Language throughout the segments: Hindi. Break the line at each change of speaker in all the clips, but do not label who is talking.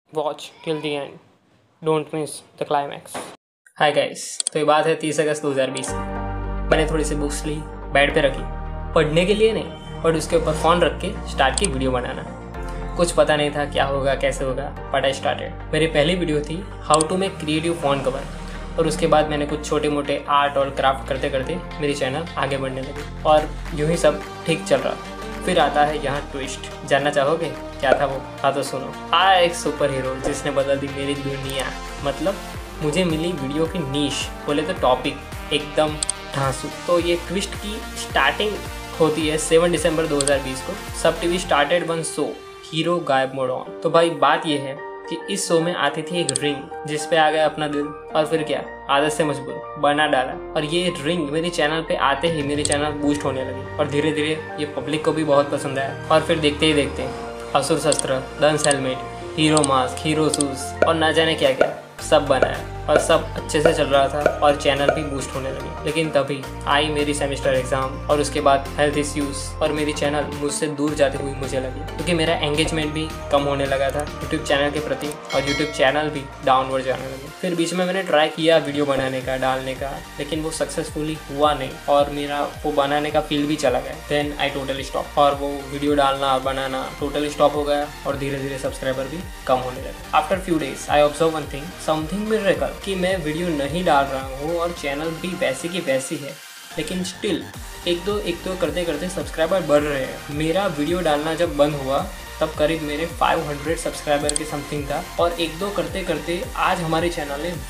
Watch till the end, don't miss the climax. Hi guys, तो ये बात है 30 अगस्त 2020 की। मैंने थोड़ी सी बुक्स ली, बेड पे रखी, पढ़ने के लिए नहीं बट उसके ऊपर फ़ोन रख के स्टार्ट की वीडियो बनाना। कुछ पता नहीं था क्या होगा कैसे होगा, बट आई स्टार्टेड। मेरी पहली वीडियो थी how to make creative phone cover, और उसके बाद मैंने कुछ छोटे मोटे आर्ट और क्राफ्ट करते करते मेरी चैनल आगे बढ़ने लगी और यूँ ही सब ठीक चल रहा। फिर आता है यहाँ ट्विस्ट। जानना चाहोगे क्या था वो? हाँ तो सुनो। आया एक सुपर हीरो जिसने बदल दी मेरी दुनिया। मतलब मुझे मिली वीडियो की नीश, बोले तो टॉपिक एकदम ढांसू। तो ये ट्विस्ट की स्टार्टिंग होती है 7 दिसंबर 2020 को। SAB TV started one show, hero गायब मोड ऑन। तो भाई बात ये है कि इस शो में आती थी एक रिंग जिस पे आ गया अपना दिल, और फिर क्या, आदत से मजबूर बना डाला। और ये रिंग मेरे चैनल पे आते ही मेरी चैनल बूस्ट होने लगी और धीरे धीरे ये पब्लिक को भी बहुत पसंद आया। और फिर देखते ही देखते असुर शस्त्र, डंस helmet, hero mask, hero shoes और ना जाने क्या क्या सब बनाया और सब अच्छे से चल रहा था और चैनल भी बूस्ट होने लगी। लेकिन तभी आई मेरी सेमेस्टर एग्जाम और उसके बाद हेल्थ इश्यूज, और मेरी चैनल मुझसे दूर जाती हुई मुझे लगी क्योंकि मेरा एंगेजमेंट भी कम होने लगा था यूट्यूब चैनल के प्रति और यूट्यूब चैनल भी डाउनवर्ड जाने लगी। फिर बीच में मैंने ट्राई किया वीडियो बनाने का, डालने का, लेकिन वो सक्सेसफुली हुआ नहीं और मेरा वो बनाने का फील्ड भी चला गया। देन आई टोटली स्टॉप, और वो वीडियो डालना और बनाना टोटली स्टॉप हो गया और धीरे धीरे सब्सक्राइबर भी कम होने लगे। After few days I observe one thing, something miracle, कि मैं वीडियो नहीं डाल रहा हूँ और चैनल भी वैसी की वैसी है, लेकिन स्टिल एक दो करते करते सब्सक्राइबर बढ़ रहे हैं। मेरा वीडियो डालना जब बंद हुआ तब करीब मेरे 500 सब्सक्राइबर के समथिंग था, और एक दो करते करते आज हमारे चैनल ने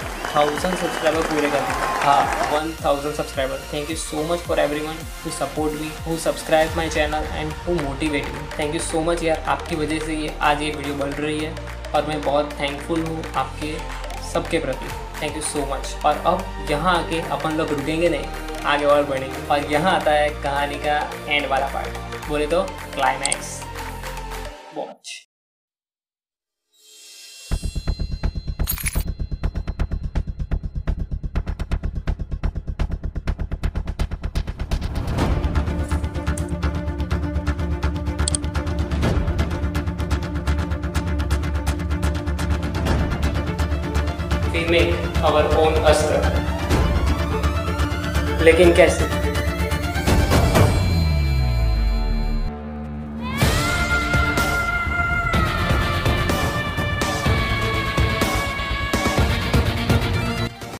1000 सब्सक्राइबर पूरे कर दिए। हाँ, 1000 subscriber. Thank you so much for everyone who support me, who subscribe my channel and who motivate me. Thank you so much यार, आपकी वजह से ये आज ये वीडियो बढ़ रही है और मैं बहुत थैंकफुल हूँ आपके सबके प्रति। Thank you so much. और अब यहाँ आके अपन लोग रुकेंगे नहीं, आगे और बढ़ेंगे। और यहाँ आता है कहानी का एंड वाला पार्ट, बोले तो climax. Watch. We make our own अस्त्र, लेकिन कैसे?